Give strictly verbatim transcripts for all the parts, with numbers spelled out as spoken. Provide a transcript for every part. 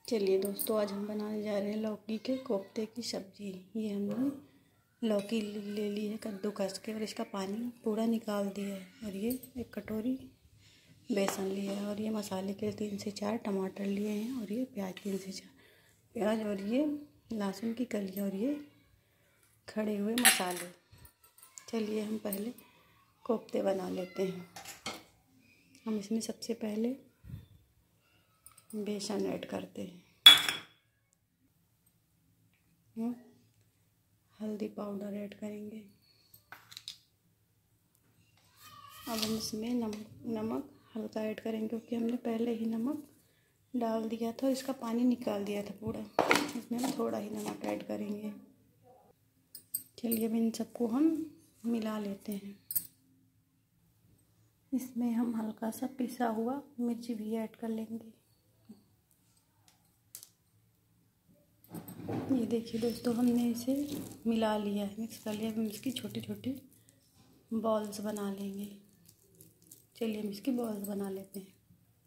चलिए दोस्तों, आज हम बनाने जा रहे हैं लौकी के कोफ्ते की सब्ज़ी। ये हमने लौकी ले ली है कद्दूकस के और इसका पानी पूरा निकाल दिया है। और ये एक कटोरी बेसन लिया है और ये मसाले के तीन से चार टमाटर लिए हैं और ये प्याज तीन से चार प्याज और ये लहसुन की कलियाँ और ये खड़े हुए मसाले। चलिए हम पहले कोफ्ते बना लेते हैं। हम इसमें सबसे पहले बेसन ऐड करते हैं, हल्दी पाउडर ऐड करेंगे। अब हम इसमें नमक नमक हल्का ऐड करेंगे क्योंकि हमने पहले ही नमक डाल दिया था, इसका पानी निकाल दिया था पूरा। इसमें हम थोड़ा ही नमक ऐड करेंगे। चलिए अब इन सबको हम मिला लेते हैं। इसमें हम हल्का सा पिसा हुआ मिर्ची भी ऐड कर लेंगे। ये देखिए दोस्तों, हमने इसे मिला लिया है, मिक्स कर लिया। हम इसकी छोटी छोटी बॉल्स बना लेंगे। चलिए हम इसकी बॉल्स बना लेते हैं।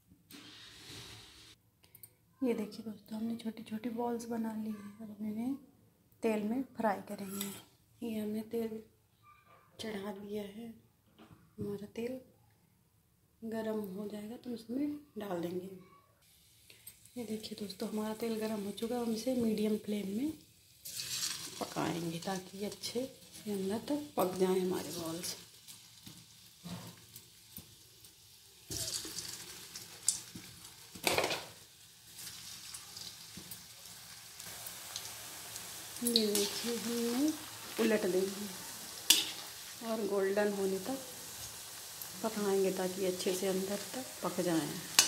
ये देखिए दोस्तों, हमने छोटी छोटी बॉल्स बना ली है। अब इन्हें तेल में फ्राई करेंगे। ये हमने तेल चढ़ा दिया है। हमारा तेल गरम हो जाएगा तो इसमें डाल देंगे। ये देखिए दोस्तों, हमारा तेल गरम हो चुका है। हम इसे मीडियम फ्लेम में पकाएंगे ताकि ये अच्छे से अंदर तक पक जाएं हमारे बॉल्स। ये देखिए, हमने उलट देंगे और गोल्डन होने तक पकाएंगे ताकि अच्छे से अंदर तक पक जाएं।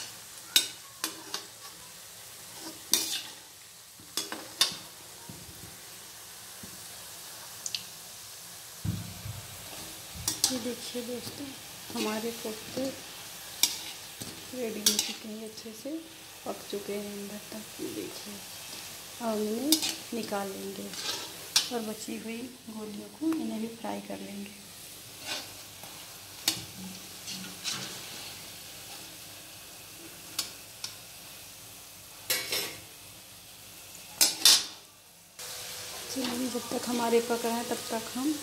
ये देखिए दोस्तों, हमारे कोफ्ते रेडी हो चुके हैं, अच्छे से पक चुके हैं अंदर तक। ये देखिए, अब इन्हें निकाल लेंगे और बची हुई गोलियों को इन्हें भी फ्राई कर लेंगे। चलिए, जब तक हमारे पक रहे हैं तब तक हम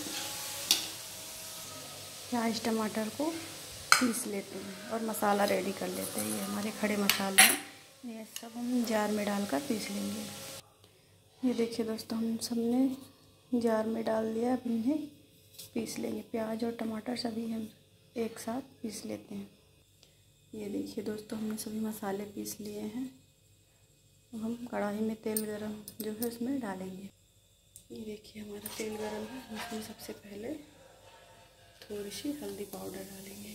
प्याज टमाटर को पीस लेते हैं और मसाला रेडी कर लेते हैं। ये हमारे खड़े मसाले हैं, ये सब हम जार में डालकर पीस लेंगे। ये देखिए दोस्तों, हम सब ने जार में डाल दिया। अब इन्हें पीस लेंगे। प्याज और टमाटर सभी हम एक साथ पीस लेते हैं। ये देखिए दोस्तों, हमने सभी मसाले पीस लिए हैं। अब हम कढ़ाई में तेल गरम जो है उसमें डालेंगे। ये देखिए, हमारा तेल गरम है। हम इसमें सबसे पहले थोड़ी सी हल्दी पाउडर डालेंगे।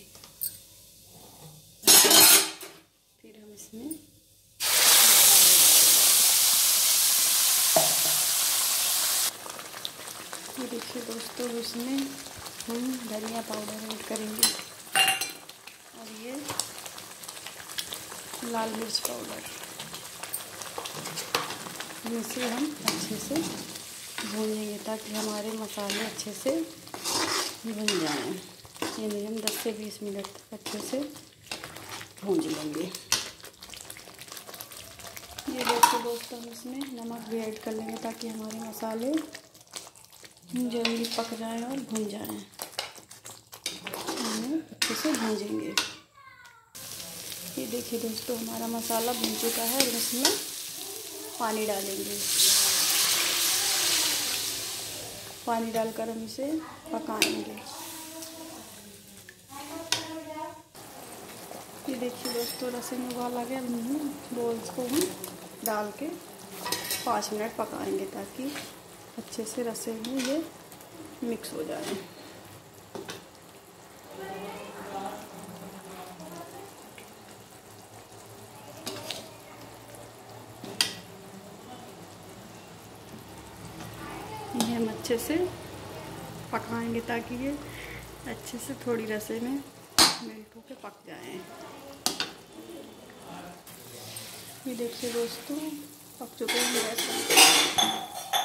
फिर हम इसमें ये देखिए दोस्तों, इसमें हम धनिया पाउडर ऐड करेंगे और ये लाल मिर्च पाउडर। इसे हम अच्छे से भूनेंगे ताकि हमारे मसाले अच्छे से भुन जाएं। यानी हम दस से बीस मिनट तक अच्छे से भून लेंगे। ये देखिए दोस्तों, हम इसमें नमक भी ऐड कर लेंगे ताकि हमारे मसाले जल्दी पक जाएं और भुन जाएं। हमें अच्छे से भूनेंगे। ये देखिए दोस्तों, हमारा मसाला भुन चुका है और इसमें पानी डालेंगे। पानी डालकर हम इसे पकाएंगे। ये देखिए दोस्तों, रसे में उबाल आ गया। बॉल्स को हम डाल के पाँच मिनट पकाएंगे ताकि अच्छे से रसे में ये मिक्स हो जाए। इन्हें हम अच्छे से पकाएंगे ताकि ये अच्छे से थोड़ी रसे में मिल्क होकर पक जाएं। ये देखिए दोस्तों, पक चुके हैं।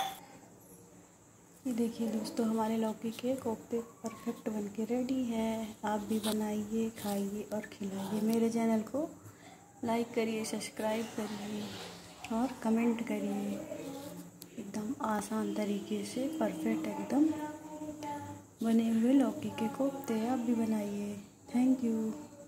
ये देखिए दोस्तों, हमारे लौकी के कोफ्ते परफेक्ट बनके रेडी है। आप भी बनाइए, खाइए और खिलाइए। मेरे चैनल को लाइक करिए, सब्सक्राइब करिए। और कमेंट करिए। एकदम आसान तरीके से परफेक्ट एकदम बने हुए लौकी के कोफ्ते आप भी बनाइए। Thank you.